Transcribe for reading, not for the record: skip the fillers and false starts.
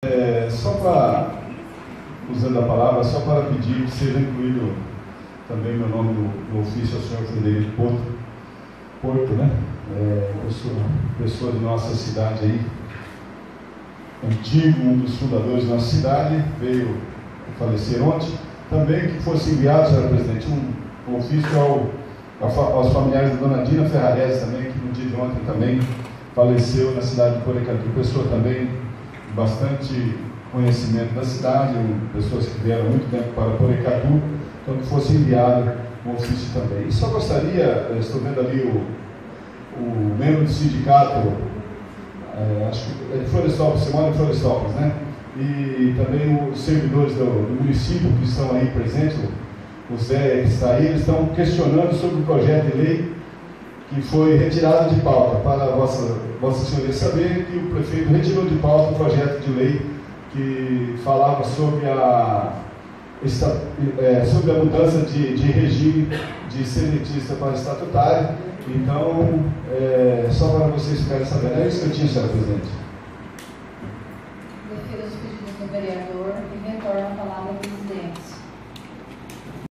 Só para, usando a palavra, só para pedir que seja incluído também meu nome no ofício ao senhor Frederico Porto, né? Pessoa de nossa cidade aí, antigo, um dos fundadores da nossa cidade, veio falecer ontem. Também que fosse enviado, senhor presidente, um ofício aos familiares da dona Dina Ferrarese também, que no dia de ontem também faleceu na cidade de Porecatu. Pessoa também de bastante conhecimento da cidade, pessoas que vieram muito tempo para Porecatu, então que fosse enviado um ofício também. E só gostaria, estou vendo ali o membro do sindicato, acho que é de Florestópolis, Simone Florestópolis, né? E também os servidores do município que estão aí presentes, o Zé que está aí, eles estão questionando sobre o projeto de lei que foi retirado de pauta, para a vossa senhoria saber que o prefeito retirou de pauta o projeto de lei que falava sobre a mudança de regime de seletista para estatutário. Então, só para vocês ficarem sabendo, é isso que eu tinha, senhor presidente. Defiro os pedidos do vereador e retorno a palavra ao presidente.